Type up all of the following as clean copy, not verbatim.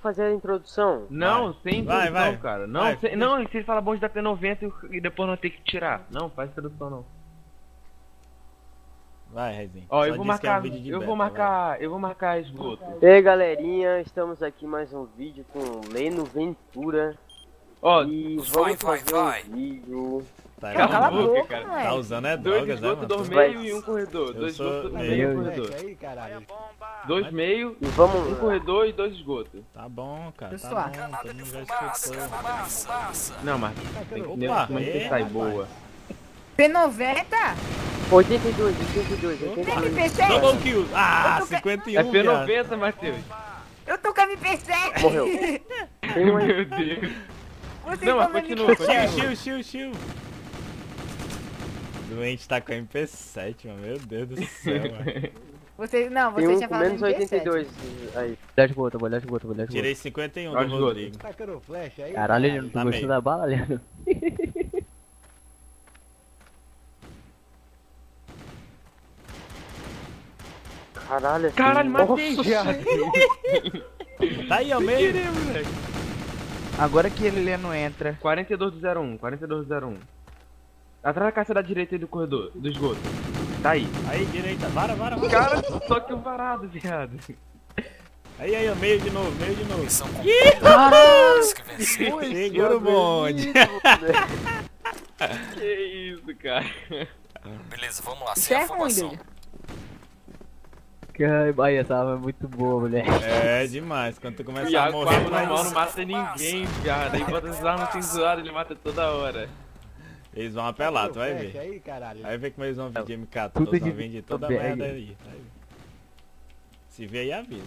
fazer a introdução. Não, sem introdução, vai. cara. Não, Vai, não, se ele falar bonde da P90 e depois não ter que tirar. Não, faz introdução não. Vai, Rezinho. Ó, Só eu vou diz que é um marcar, vídeo de eu beta, vou vai. marcar, eu vou marcar esgoto. E aí, galerinha, estamos aqui em mais um vídeo com Leno Ventura. Ó, E vamos fazer um vídeo... Tá, cala a errado. boca, cara. Tá usando é Dois drogas, né, esgoto, dois mano? meio e um corredor. Eu Dois sou esgoto, dois meio. meio e um corredor. Aí, caralho. Dois meio, E vamos um lá. corredor e dois esgoto. Tá bom, cara, tá Pessoal. bom. Todo mundo já escutou. Não, mas tem que ter uma que sai boa. P90? 82. MP7? Double kill. Ah, Eu tô- 51, É viado. P90, Matheus. Eu tô com a MP7! Morreu. Tem um aí. Meu Deus. Vocês Não, mas estão continua, vendo continua. Chill. Doente tá com MP7, mano. Meu Deus do céu, mano. Vocês, não, Tem vocês um já com falaram menos MP7. 82 aí. Vou olhar de gota. Tirei 51 Olha do os Rodrigo. Tacando flecha aí. Caralho, ele não Tá gostou meio. da bala, Leandro? Caralho, assim... Caralho, matei, Nossa, viado. Tá aí, ao meio. Agora que ele não entra. 42 do 01, 42 do 01. Atrás da caixa da direita aí do corredor, do esgoto. Tá aí. Aí, direita. Vara. Cara, só que o varado, viado. Aí, ao meio de novo. Missão Caralho! Segura o bonde. Que isso, cara. Beleza, vamos lá, Isso sem é ruim, afobação. Dudu. Ai, essa arma é muito boa, moleque. É demais. Quando tu começa a Viado, com morrer, arma normal mas não mata ninguém, viado. Aí bota as armas sem zoar, ele mata toda hora. eles vão apelar, tu vai Flecha ver. aí, caralho. Aí vê como eles vão vir de MK, Tudo todos vão de- vir de toda bem. merda aí. Vai ver. Se vê aí, avisa.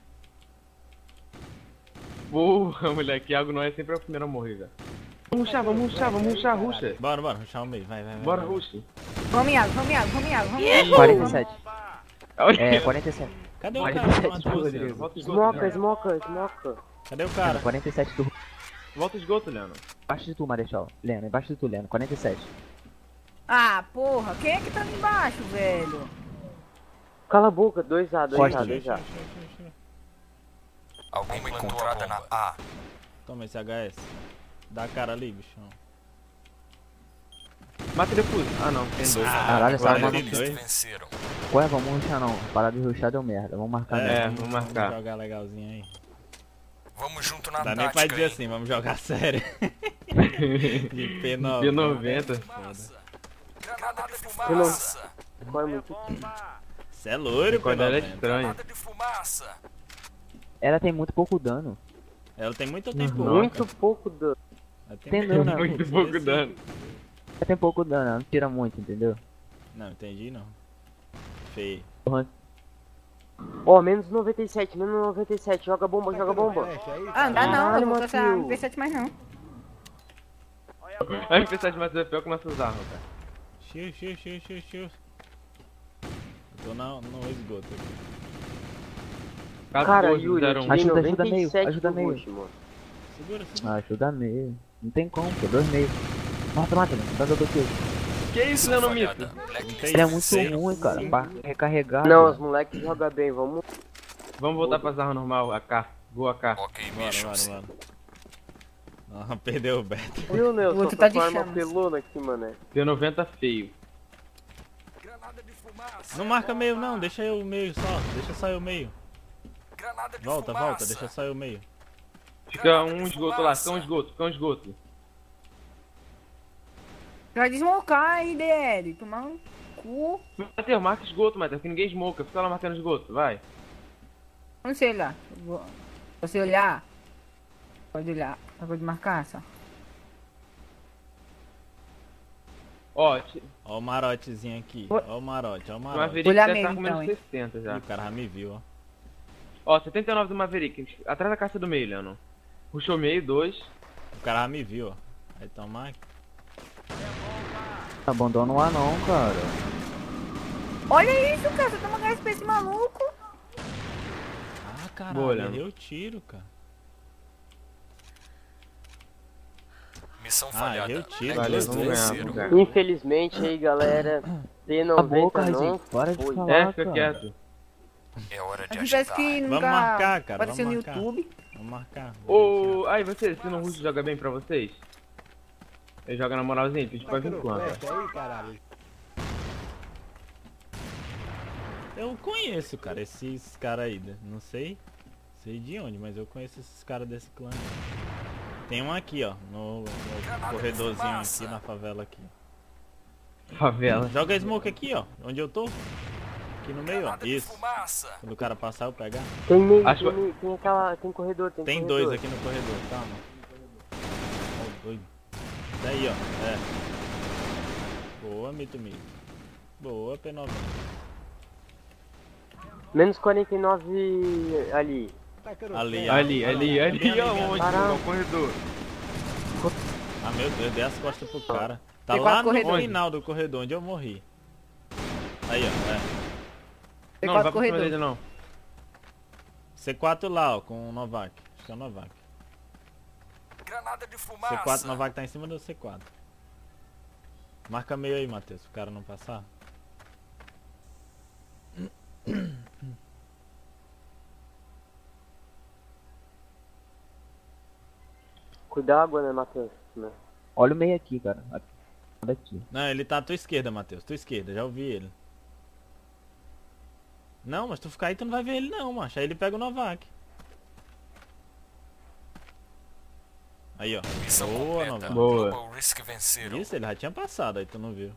Porra, moleque, Iago não é sempre o primeiro a morrer, velho. Vamos ruxar, ruxa. Bora, ruxar o meio, vai. Bora, ruxa. Vamos, Iago. 47. É, 47. Cadê o cara? 47 Matou do você. Rodrigo. Volta o esgoto, Smoca. Leandro. Cadê o cara? 47 do... Volta o esgoto, Leandro. Embaixo de tu, Marechal. Leandro, embaixo de tu, Leandro. 47. Ah, porra. Quem é que tá ali embaixo, velho? Cala a boca, 2A. Alguém encontrada na A. Toma esse HS. Dá a cara ali, bichão. Mata depois. Ah, não, tem dois. Caralho, essa arma não... 42. Venceram. Ué, vamos ruxar não. Parada de ruxar deu merda. Vamos marcar mesmo. vamos marcar. Vamos jogar legalzinho aí. Vamos junto na Dá nem pra tática, dizer hein? assim, vamos jogar sério. De P9. P90. Granada de fumaça. Corre muito. Cê é loiro, Quando ela é P90. estranha. Granada de fumaça. Ela tem muito pouco dano. Ela tem muito tempo. Muito pouco dano. Ela tem Tem dano, Muito pouco dano. Ela tem pouco dano, ela não tira muito, entendeu? Não, entendi não. Feio. Ó, menos 97. Joga bomba. Flecha aí, Ah, não dá não. Caralho, Eu vou caçar Matheus. MP7 mais não. A MP7 de Matheus é pior que nossas armas, cara. Chill. Eu tô no esgoto aqui. Cara, 14 Yuri, eu 01. tirei Ajuda 97 ajuda do meio. Rush, mano. Segura. Ah, ajuda meio. Não tem como, pô. 2 meio. Mata, Leandro. Dá double kill. Que isso, Leandro Mito? Falhada. Blacklist Ele é muito venceram. ruim, cara. Pra recarregar. Não, cara. os moleques jogam bem, vamos... Vamos voltar pras armas normal, AK. Vou AK. Ok, Bora. mexam-se. Ah, perdeu o beta. Viu, Nelson? outro Tô tá de com a arma chamas. pelona aqui, mané. P90 feio. Granada de fumaça. Não marca meio não, deixa eu o meio só. Deixa só eu o meio. Granada de Volta, fumaça. deixa só eu o meio. Fica um esgoto lá, fica um esgoto. Vai desmocar aí, DL. Tomar um cu. Matheus, marca esgoto, Matheus, que ninguém smoca. Fica lá marcando esgoto, vai. Não sei lá. Você olhar. Pode olhar. Acabou de marcar, só. Ó, Ó o marotezinho aqui. Oi. Ó o marote. Maverick Olhar já mesmo, tá com menos então, hein. 60 já. Ih, o cara já me viu, ó. Ó, 79 do Maverick, atrás da caixa do meio, Leandro. Puxou meio, 2. O cara já me viu, ó. Aí toma aqui. Abandona o anão, cara. Olha isso, cara. Você toma gás pra esse maluco. Ah, caralho, Boa, Leandro. errei o tiro, cara. Missão Ah, falhada. eu tiro. Valeu, Blacklist vamos ganhar, venceram. vamos ganhar. Infelizmente aí, galera, A boca, P90 não Rezinho. Para de foi. falar, É, fica cara. quieto. É hora de Aqui parece agitar. que nunca Vamos marcar, cara, apareceu no vamos marcar. YouTube. Vamos Vamos marcar. Ô, aí vocês, se não Russo joga bem pra vocês? Ele joga na moralzinha, pede pra vir quanto? Flecha aí, caralho. Eu conheço, cara, esses caras aí. Não sei de onde, mas eu conheço esses caras desse clã. Tem um aqui, ó, no corredorzinho aqui, na favela aqui. Favela. Joga smoke aqui, ó, onde eu tô. Aqui no meio, ó. Granada de Isso. fumaça. Quando o cara passar, eu pegar. Tem meio, Acho tem, que- meio, tem aquela. Tem corredor, Tem corredor. dois aqui no corredor, calma. Ó, doido. Daí, ó. É. Boa, Mito Mito. Boa, P90. Menos 49 ali. Tacando Ali, flecha. Ali, ó, onde? Pará. No corredor. Ah, meu Deus, dei as costas pro cara. Tá Tem lá quatro no corredores. final do corredor, onde eu morri. Aí, ó. É. Tem Não, vai quatro pra cima corredores. dele não. C4 lá, ó, com o Novak. Acho que é o Novak. Granada de fumaça. C4, Novak tá em cima do C4. Marca meio aí, Matheus, pro cara não passar. Cuidado, né, Matheus? Né? Olha o meio aqui, cara. Aqui. Não, ele tá à tua esquerda, Matheus. Tua esquerda, já ouvi ele. Não, mas tu ficar aí, tu não vai ver ele não, macho. Aí ele pega o Novak. Aí, ó. Missão Boa, completa. Novak. Boa. Global Risk venceram. Isso, ele já tinha passado, aí tu não viu.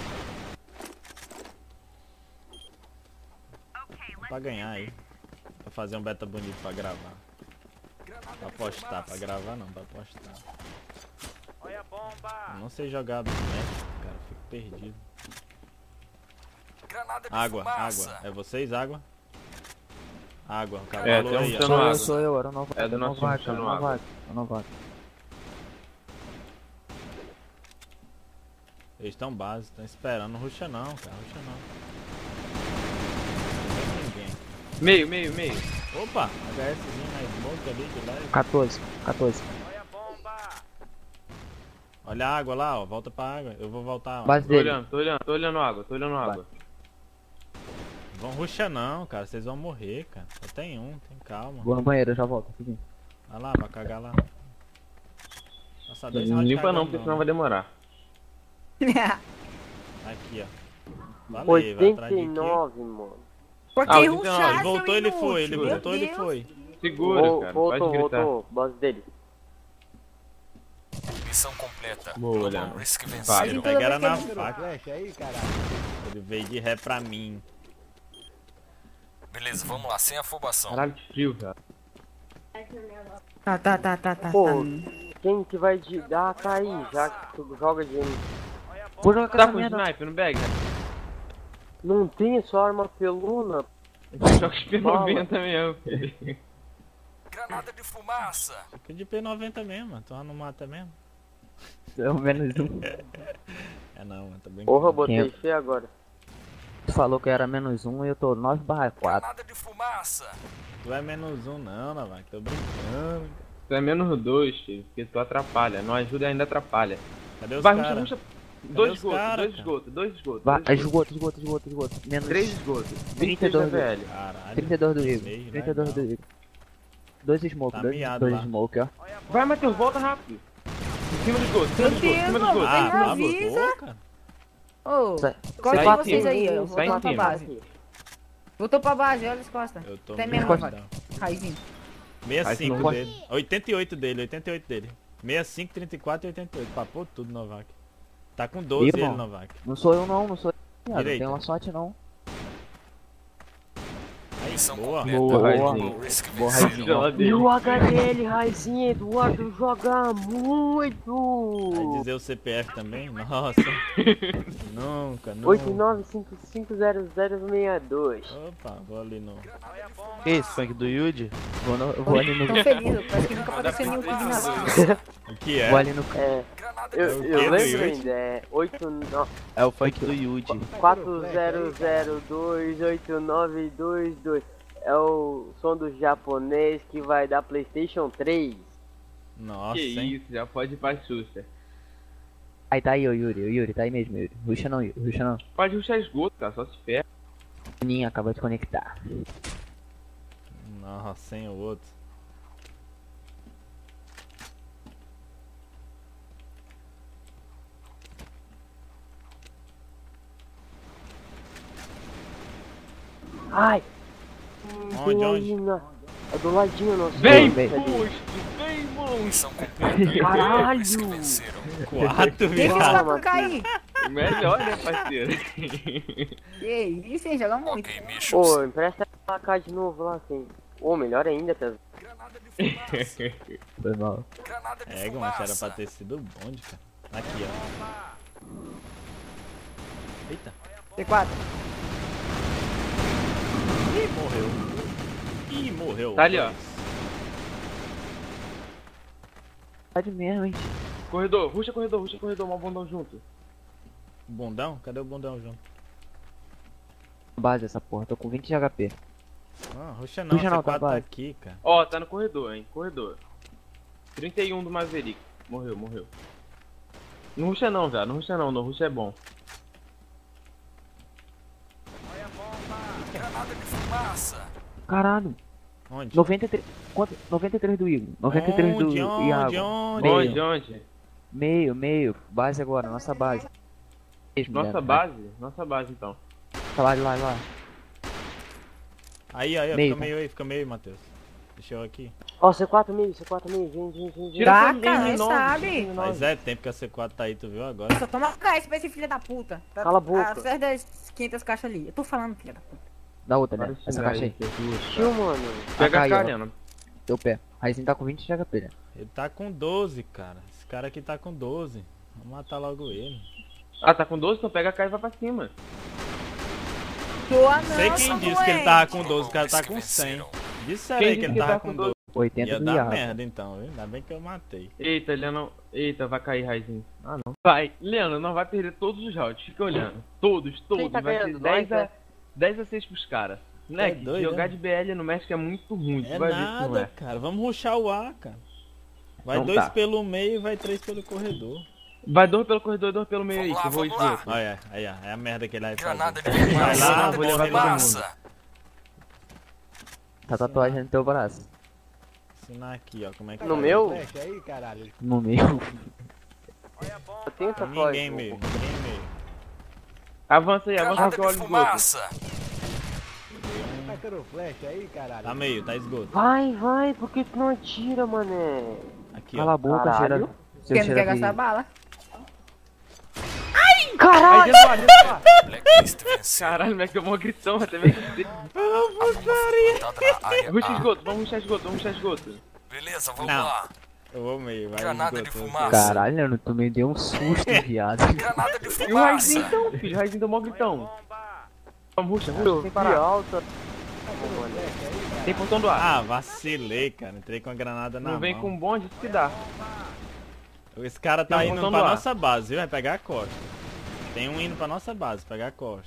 Pra ganhar aí. Pra fazer um beta bonito pra gravar. Pra postar, pra gravar não, pra postar. Olha a bomba! Eu não sei jogar do Smash, cara, eu fico perdido. Granada de Água, fumaça. água. É vocês, água? Água, o cara É, falou tem um aí, ó. chutando Sou eu, água. sou eu, era o Novato. É do nosso time, Novato, chutando era o água. Novato, era o Novato. Eles estão base, estão esperando, não ruxa não, cara, ruxa não. Não tem ninguém. Meio. Opa, HSzinho na smoke ali de leve. 14. Olha a bomba! Olha a água lá, ó, volta pra água. Eu vou voltar, ó. Base Tô dele. olhando, tô olhando água, Vão ruxar não, cara, vocês vão morrer, cara. Só tem um, tem calma. Vou no banheiro, eu já volto. Rapidinho. Vai lá, pra cagar lá. Nossa, dois Não rounds limpa não, cagando porque senão vai demorar. Aqui, ó. Valeu, vai atrás de quê? 89, mano. Porque Ah, o 89, chá, Ele voltou, seu ele inútil, foi, ele meu voltou, ele Deus. foi. Segura, cara, Voltou, pode gritar. voltou. Base dele. Missão completa. Boa, Global Leandro. Risk Vai. venceram. Ele toda pegaram vez na que ele- faca. Flecha aí, caralho. Ele veio de ré pra mim. Beleza, vamos lá, sem afobação. Caralho, que frio, cara. Tá. Pô, quem que vai dar cair, já que tu joga de... Vou jogar com Tá essa com merda. sniper no bag, cara? Não tem só arma peluna? Joga os P90 mesmo, filho. Granada de fumaça. Fica de P90 mesmo, tu já não mata mesmo. Pelo menos um. É não, mano, tá bem. Porra, botei Quem é? fé agora. Tu falou que era menos um e eu tô 9/4. Granada de fumaça. Tu é menos um não, Navac, tô brincando. Tu é menos 2, filho, porque tu atrapalha. Não ajuda ainda atrapalha. Cadê os Vai, caras? ruxa. Dois os esgotos, cara, dois cara? esgotos, dois esgotos. Vai, dois esgoto. Menos 3 esgotos. 32 26 velho. Caralho. 32 do Meio, Igor. 32 do legal. Igor. Dois smoke, Tá dois miado lá. smoke, ó. Vai, Matheus, volta rápido. Em cima do esgoto, em cima do esgoto, em cima do esgoto. Ah, Ele tá avisa. boca. Ô, Sai- costa sai em vocês cima. aí, ó. Sai em Voltando pra cima. base. Voltou pra base, olha as costas. Eu tô Tem meio mesmo, down. Raizinho. Aí tu não 65 pode- dele. 88 dele, 88 dele. 65, 34 e 88. Papou tudo, Novak. Tá com 12 Irmão. ele, Novak. Não sou eu não sou eu. Não Direita. tem uma sorte não. Aí, Missão boa. completa. Boa, Global Raizinho. Risk Boa, venceram. Raizinho. Gela E dele. o HDL, Raizinho, Eduardo joga muito! Vai dizer o CPF também? Nossa. Nunca, nunca. 89550062. Opa, vou ali no... Que isso, funk do Yuji? Vou ali no. Tô feliz, parece que nunca apareceu nenhum pedido na O que é? Vou ali no. É, Granada eu, de o quê, eu do lembro Yuri? ainda, é 89... É o funk do Yuji. 40028922. É o som do japonês que vai dar PlayStation 3. Nossa, Que hein? isso, já pode ir pra Xuxa. Aí tá aí, o Yuri, tá aí mesmo, Yuri. Ruxa não, Yuri, ruxa não. Pode ruxar esgoto, cara, só se ferra. Ninho acabou de conectar. Nossa, sem o outro. Ai! Onde, Tem onde? aí é do ladinho nosso. Vem, Cadê? monstro! Vem, monstro! Missão completa. Caralho! Os que venceram. 4, Quem que viado. vai pra cair? Melhor, né, parceiro? Que isso, hein? Joga muito. Ok, missions. Ô, empresta a AK de novo lá, assim. Ô, melhor ainda, Pedro. Granada de fumaça. Foi mal. Granada de É, mas era pra fumaça. ter sido bonde, cara. Aqui, ó. Eita. C4. Ih, morreu. Ih, morreu. Tá ali, ó. Tá de mesmo, hein? Corredor, ruxa corredor, mal bundão junto. Bundão? Cadê o bundão junto? Base essa porra, tô com 20 de HP. Ah, ruxa não, Ruxa não, C4 tá tá base. aqui, cara. Ó, tá no corredor, hein, corredor. 31 do Maverick. Morreu. Não ruxa não, velho, não ruxa é bom. Granada de fumaça. Caralho. Onde? 93. Quanto? 93 do Igor. 93 do Onde? Iago. Onde? Onde? Meio. Base agora, nossa base. Mesmo, Nossa né? base? Nossa base, então. Tá lá. Aí, ó, Meio, fica meio aí, Matheus. Deixa eu aqui. Ó, C4 meio, vem. Tira Tá, essa cara, M9, sabe? tira M9. Faz tempo que a C4 tá aí, tu viu agora? Só toma gás pra esse filho da puta. Tá, Cala a boca. Atrás das 500 caixas ali. Eu tô falando, filho da puta. Da outra, Para né? de Essa xingar caixa aí. Tio, mano. Pega Aí, a ó. Kaliana. Teu pé. Raizinho tá com 20 de HP, né? Ele tá com 12, cara. Esse cara aqui tá com 12. Vamos matar logo ele. Ah, tá com 12? Então pega a K e vai pra cima. Toa não, Sei quem sou disse que ele doente. tava com 12, o cara tá Os que com 100. venceram. Disseram Quem aí que disse ele que tava tá com com 12. 80 Ia do dar Iago. merda então, viu? Ainda bem que eu matei. Eita, Leandro. Eita, vai cair Raizinho. Ah, não. Vai. Leandro, não vai perder todos os rounds. Fica olhando. Todos. Quem tá Vai ser ganhando? 10 Nós, a, 10 a 6 pros caras. Moleque, doido, jogar né? de BL no México é muito ruim. É Tu vai ver que não nada, é. cara. Vamos rushar o A, cara. Vai Então 2 tá. pelo meio e vai 3 pelo corredor. Vai 2 pelo corredor e 2 pelo meio aí, Vamos que lá, eu vou vamos lá. esgoto. Olha, aí, ó. É a merda que ele vai Granada fazer. de Vai fumaça. lá, Granada vou de levar todo fumaça. Tá tatuagem no teu braço. Ensinar aqui, ó. Como é que No faz. meu? Flecha aí, caralho. No meio. Eu tenho tatuagem. Ninguém meio, ninguém meio. Avança aí, avança Granada que eu olho de o esgoto. fumaça. Tá tendo flecha aí, caralho. Tá meio, tá esgoto. Vai, por que tu não atira, mané? Aqui, Cala a ó. boca, Caralho. cheira. Seu Quem não quer cheira gastar perigo. bala? Aí, dentro do ar, dentro do ar. Blacklist venceu. Caralho, moleque, deu uma gritação, até me assustei. Montada na área Ruxa A. esgoto, vamos ruxar esgoto. Beleza, vamos Não. lá. Eu vou meio, vai Granada de esgoto. fumaça. Caralho, Leandro, tu me deu um susto, viado. Granada de E o Raizinho fumaça. então, filho, o Raizinho deu mó gritão. Bomba. Vamos, ruxa, sem Que parar. alta. Tem portão do ar. Ah, vacilei, cara. Entrei com a granada na Não vem mão. com bonde, isso que dá. Esse cara tá Tem um indo botão pra no ar. nossa base, viu? Vai pegar a costa. Tem um indo pra nossa base, pegar a costa.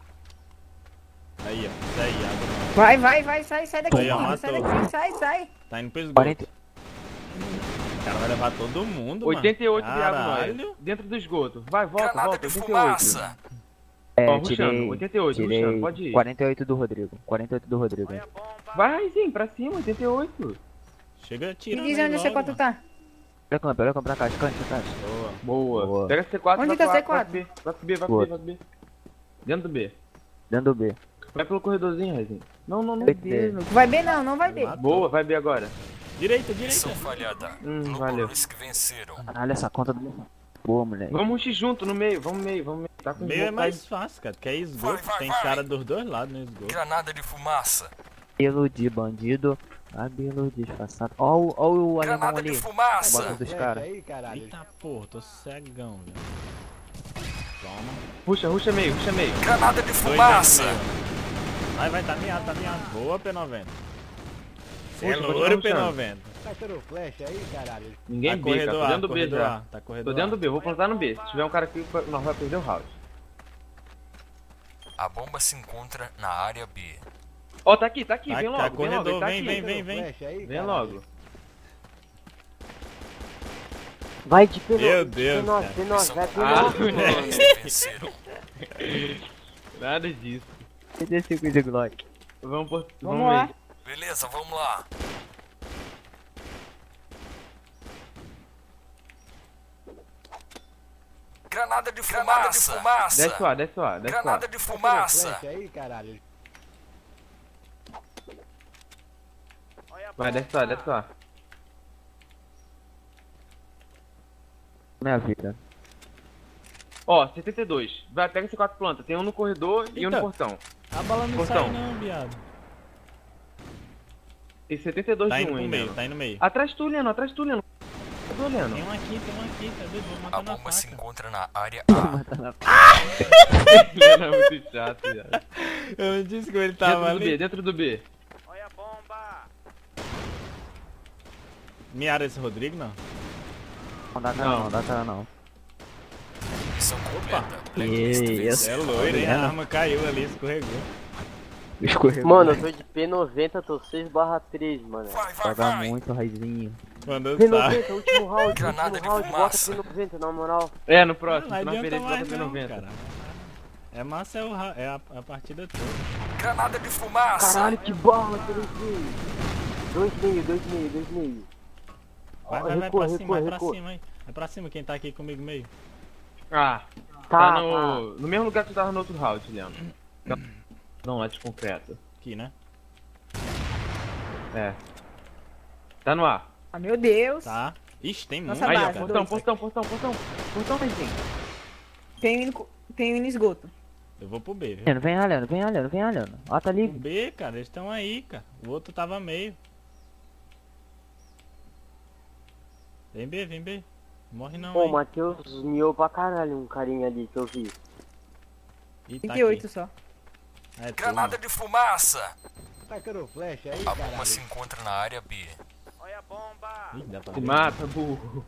Aí, ó. Isso aí, água não. Vai, sai daqui. Aí, ó, mano, sai matou. daqui, sai. Tá indo pro esgoto. 40. O cara vai levar todo mundo, 88 mano. de água Caralho. nós. Dentro do esgoto. Vai, volta, Granada volta. de 88. fumaça. É, Ó, ruxando, tirei. 88, Tirei ruxando, pode ir. 48 do Rodrigo. 48 do Rodrigo. Olha a bomba. Vai, Raizinho, pra cima, 88. Chega Me tirando diz aí onde o logo, C4 tá. Olha a câmera, caixa, caixa. Boa. Boa. Boa. Pega C4, Onde vai tá pro A, C4? vai pro B, vai pro B, vai pro Boa. B, vai pro B. Dentro do B. Dentro do B. Vai pelo corredorzinho, Raizinho. Não, Vai B, ter. não. Vai B não vai B. Boa, vai B agora. Direita. Missão falhada. Valeu. Os que venceram. Caralho, essa conta do. Boa, moleque. Vamos ruxar junto no meio, vamos meio. Tá com Meio é esgoto, mais fácil, cara. Porque é esgoto. Vai. Tem cara dos dois lados no esgoto. Granada de fumaça. Cabelo de bandido. Cabelo disfarçado. Ó o alemão Granada ali. de Bota fumaça. dos Flecha caras. aí, caralho. Eita porra, tô cegão, velho. Toma. Ruxa meio. Granada de Dois fumaça. aí no meio. Vai, tá miado. Boa, P90. Cê é Puxa, louro, continua P90. Tá tendo flecha aí, caralho. Ninguém Tá B, cara. corredor Tô A, dentro do B corredor já. A. Tá corredor Tô dentro do A. B, vou plantar no B. Se tiver um cara aqui, nós vai perder o round. A bomba se encontra na área B. Ó, tá aqui, Tá, vem tá, logo, corredor, tá vem, aqui. vem. Flecha aí, Vem caralho. logo. Vai de P9. Meu Deus, P9, cara. P9, vai Ah, P9, mano. Os que venceram. Nada disso. 35 de Glock. Vamos Vamos lá. meio. Beleza, vamos lá. Granada de fumaça. Desce o A. Granada de fumaça. Flecha aí, caralho. Vai, desce lá, desce lá. Minha vida. Ó, 72. Vai, pega esse 4 plantas. Tem um no corredor e um no Eita. portão. A bala não Portão. sai não, viado. Tem 72 Tá de indo um pro ainda. meio, tá indo no meio. Atrás de tu, Leandro, atrás de tu, Leandro. Cadê o Leandro? Tem um aqui, tá doido? Vou A matar na bomba se faca. encontra na área A. Leandro é muito chato, viado. Eu não disse que ele tava Dentro do B, ali. dentro do B. Olha a bomba. Miara esse Rodrigo, não? Não dá cara não, dá cara não. Missão completa. Que Blacklist isso. venceu. É loiro, hein? A arma caiu ali, escorregou. Escorregou. Mano, eu tô de P90, tô 6/3, mano. Vai, vai, Joga vai. muito, Raizinho. Mandou sabe. P90, último round, Granada último round, de bota fumaça. P90, na moral. É, no Não próximo. Na adianta parede bota mais não, P90. cara. É massa, é, a partida toda. Granada de fumaça. Caralho, que bala, 3 meio. 2 meio. Vai, Ó, vai, vai recua, pra cima, recua, vai pra recua. cima, hein. Vai pra cima, quem tá aqui comigo meio. Ah, Tá, tá no mesmo lugar que tu tava no outro round, Leandro. Não, lá de concreto. Aqui, né? É. Tá no ar. Ah, meu Deus. Tá. Ixi, tem muito, Nossa, Aí, ó, base, cara. portão. Portão, Raizinho. Tem um no esgoto. Eu vou pro B, viu? Leandro, vem olhando, vem olhando, vem olhando. Ó, tá O ali. B, cara, eles estão aí, cara. O outro tava meio. Vem B, vem B. Morre não, Pô, o hein. Matheus miou pra caralho um carinha ali que eu vi. Ih, tá 38 aqui. só. É, tu, Granada de fumaça. Tacando flecha aí, A bomba caralho. se encontra na área B. Olha a bomba. Ih, dá pra Se ver. mata, burro.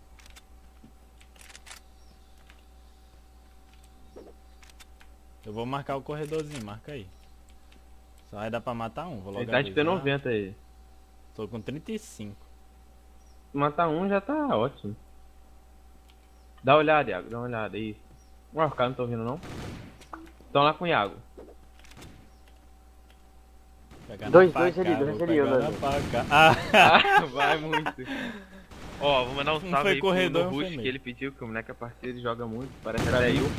Eu vou marcar o corredorzinho, marca aí. Só vai dar pra matar um, vou logo Ele tá de avisar. P90 aí. Tô com 35. Se matar um já tá ótimo. Dá uma olhada, Iago, dá uma olhada aí. Ué, os caras não tão vindo não? Tão lá com o Iago. Pegar na Dois faca, ali, vou dois ali, pegar na Orlando. faca. Ah, Ah, vai muito. Ó, vou mandar um foi salve aí corredor, pro um foi Rush, que meio. ele pediu, que o moleque é parceiro e joga muito. Parece até eu.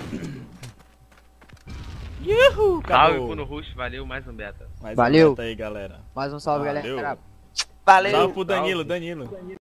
Yuhu, Salve acabou. pro no Rush, valeu, mais um beta. Mais um Valeu. beta aí, galera. Mais um salve, Valeu. galera. Salve pro Danilo, Salve. Danilo.